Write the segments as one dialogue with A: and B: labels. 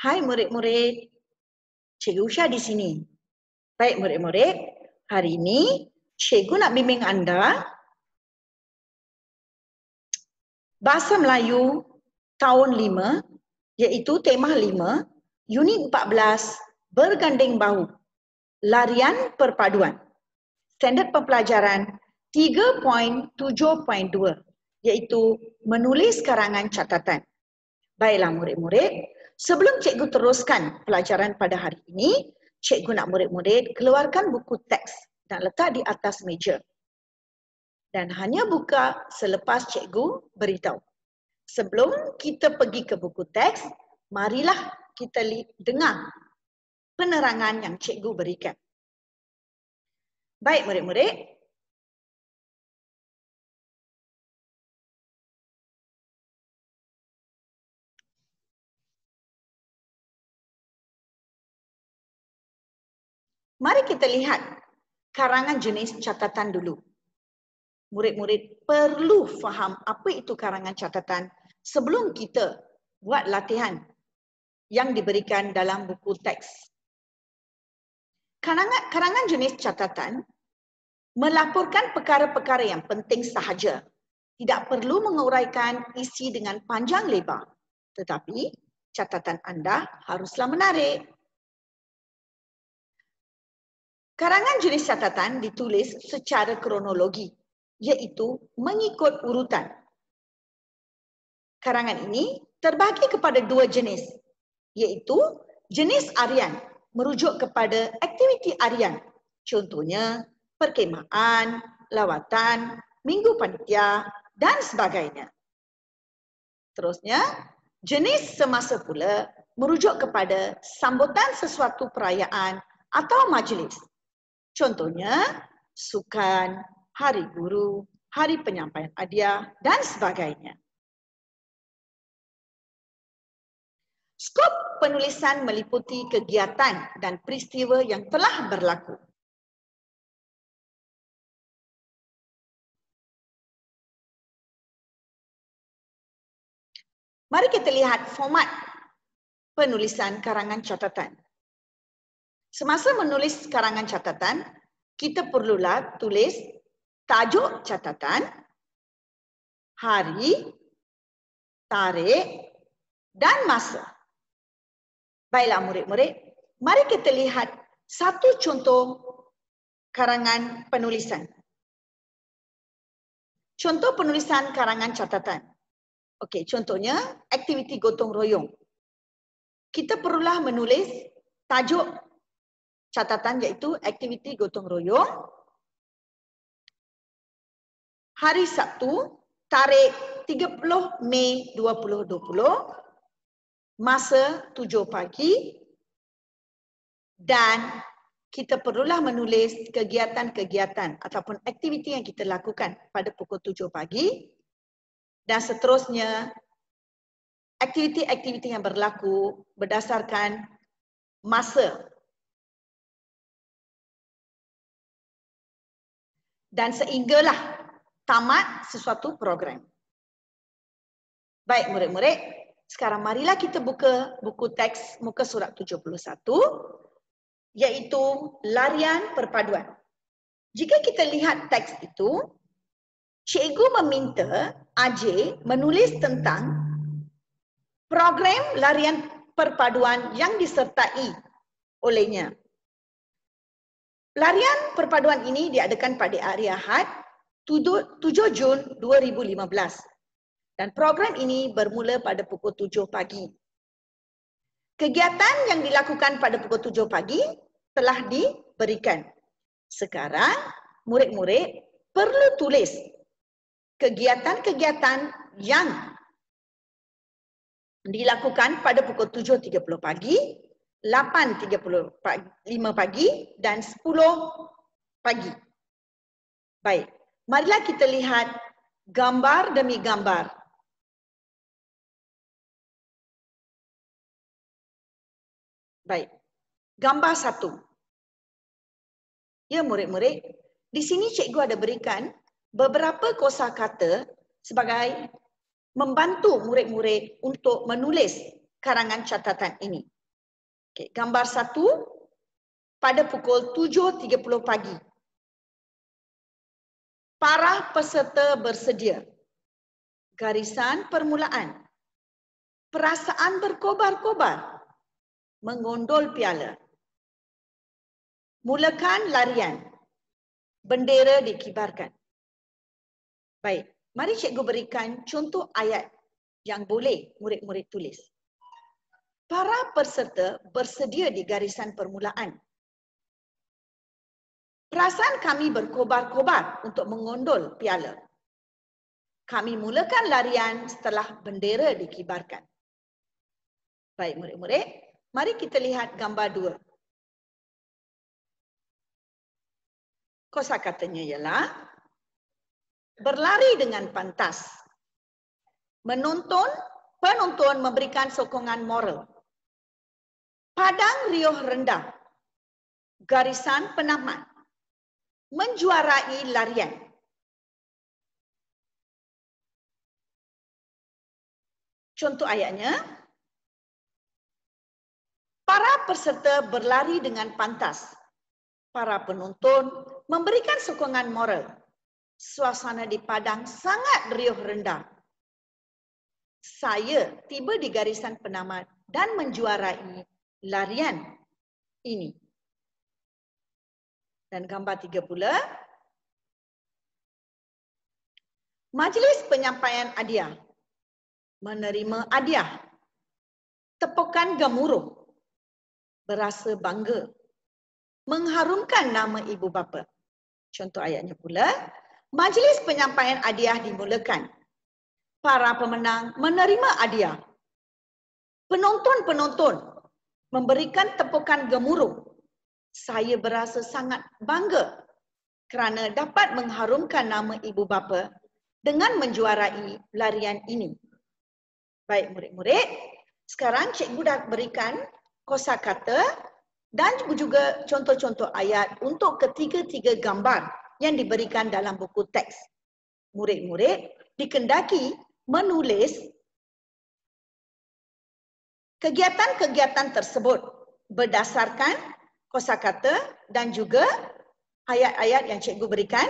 A: Hai murid-murid, Cikgu Usha di sini. Baik murid-murid, hari ini Cikgu nak bimbing anda Bahasa Melayu tahun 5, iaitu tema 5, unit 14, berganding bahu, larian perpaduan. Standard pembelajaran 3.7.2, iaitu menulis karangan catatan. Baiklah murid-murid, sebelum cikgu teruskan pelajaran pada hari ini, cikgu nak murid-murid keluarkan buku teks dan letak di atas meja. Dan hanya buka selepas cikgu beritahu. Sebelum kita pergi ke buku teks, marilah kita dengar penerangan yang cikgu berikan. Baik murid-murid, mari kita lihat karangan jenis catatan dulu. Murid-murid perlu faham apa itu karangan catatan sebelum kita buat latihan yang diberikan dalam buku teks. Karangan jenis catatan melaporkan perkara-perkara yang penting sahaja. Tidak perlu menguraikan isi dengan panjang lebar. Tetapi catatan anda haruslah menarik. Karangan jenis catatan ditulis secara kronologi, iaitu mengikut urutan. Karangan ini terbagi kepada dua jenis, iaitu jenis harian, merujuk kepada aktiviti harian. Contohnya, perkhemahan, lawatan, minggu panitia dan sebagainya. Terusnya, jenis semasa pula merujuk kepada sambutan sesuatu perayaan atau majlis. Contohnya, sukan, hari guru, hari penyampaian hadiah dan sebagainya. Skop penulisan meliputi kegiatan dan peristiwa yang telah berlaku. Mari kita lihat format penulisan karangan catatan. Semasa menulis karangan catatan, kita perlulah tulis tajuk catatan, hari, tarikh dan masa. Baiklah murid-murid, mari kita lihat satu contoh karangan penulisan. Contoh penulisan karangan catatan. Okey, contohnya aktiviti gotong royong. Kita perlulah menulis tajuk catatan iaitu aktiviti gotong royong. Hari Sabtu, tarikh 30 Mei 2020, masa 7 pagi dan kita perlulah menulis kegiatan-kegiatan ataupun aktiviti yang kita lakukan pada pukul 7 pagi dan seterusnya aktiviti-aktiviti yang berlaku berdasarkan masa dan sehinggalah tamat sesuatu program. Baik murid-murid, sekarang marilah kita buka buku teks muka surat 71 iaitu larian perpaduan. Jika kita lihat teks itu, cikgu meminta AJ menulis tentang program larian perpaduan yang disertai olehnya. Larian perpaduan ini diadakan pada hari Ahad 7 Jun 2015 dan program ini bermula pada pukul 7 pagi. Kegiatan yang dilakukan pada pukul 7 pagi telah diberikan. Sekarang murid-murid perlu tulis kegiatan-kegiatan yang dilakukan pada pukul 7.30 pagi, 8.35 pagi dan 10 pagi. Baik, marilah kita lihat gambar demi gambar. Baik, gambar 1. Ya murid-murid, di sini cikgu ada berikan beberapa kosakata sebagai membantu murid-murid untuk menulis karangan catatan ini. Okay, gambar 1 pada pukul 7.30 pagi. Para peserta bersedia. Garisan permulaan. Perasaan berkobar-kobar. Mengondol piala. Mulakan larian. Bendera dikibarkan. Baik, mari cikgu berikan contoh ayat yang boleh murid-murid tulis. Para peserta bersedia di garisan permulaan. Perasaan kami berkobar-kobar untuk mengondol piala. Kami mulakan larian setelah bendera dikibarkan. Baik murid-murid, mari kita lihat gambar 2. Kosakatanya ialah berlari dengan pantas. Penonton memberikan sokongan moral. Padang riuh rendah. Garisan penamat. Menjuarai larian. Contoh ayatnya. Para peserta berlari dengan pantas. Para penonton memberikan sokongan moral. Suasana di padang sangat riuh rendah. Saya tiba di garisan penamat dan menjuarai larian ini. Dan gambar 3 pula. Majlis penyampaian hadiah. Menerima hadiah. Tepukan gemuruh. Berasa bangga. Mengharumkan nama ibu bapa. Contoh ayatnya pula. Majlis penyampaian hadiah dimulakan. Para pemenang menerima hadiah. Penonton-penonton memberikan tepukan gemuruh. Saya berasa sangat bangga kerana dapat mengharumkan nama ibu bapa dengan menjuarai larian ini. Baik murid-murid, sekarang cikgu dah berikan kosakata dan juga contoh-contoh ayat untuk ketiga-tiga gambar yang diberikan dalam buku teks. Murid-murid dikendaki menulis kegiatan-kegiatan tersebut berdasarkan kosakata dan juga ayat-ayat yang cikgu berikan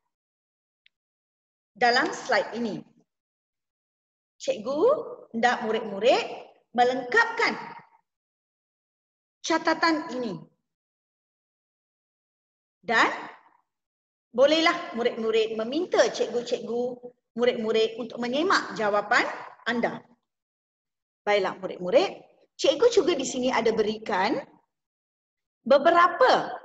A: dalam slide ini. Cikgu hendak murid-murid melengkapkan catatan ini. Dan bolehlah murid-murid meminta cikgu-cikgu murid-murid untuk menyemak jawapan anda. Baiklah murid-murid, cikgu juga di sini ada berikan beberapa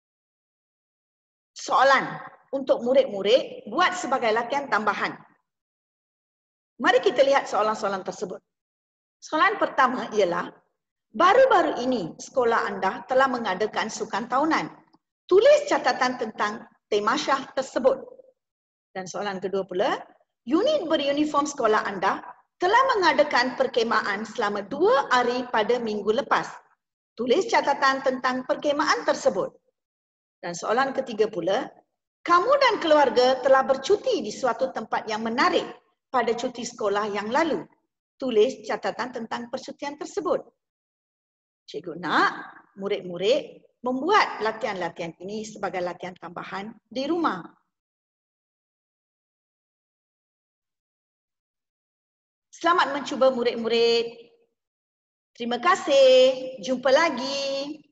A: soalan untuk murid-murid buat sebagai latihan tambahan. Mari kita lihat soalan-soalan tersebut. Soalan pertama ialah, baru-baru ini sekolah anda telah mengadakan sukan tahunan. Tulis catatan tentang tema syah tersebut. Dan soalan kedua pula, unit beruniform sekolah anda telah mengadakan perkhemahan selama 2 hari pada minggu lepas. Tulis catatan tentang perkhemahan tersebut. Dan soalan ketiga pula, kamu dan keluarga telah bercuti di suatu tempat yang menarik pada cuti sekolah yang lalu. Tulis catatan tentang percutian tersebut. Cikgu nak murid-murid membuat latihan-latihan ini sebagai latihan tambahan di rumah. Selamat mencuba murid-murid. Terima kasih. Jumpa lagi.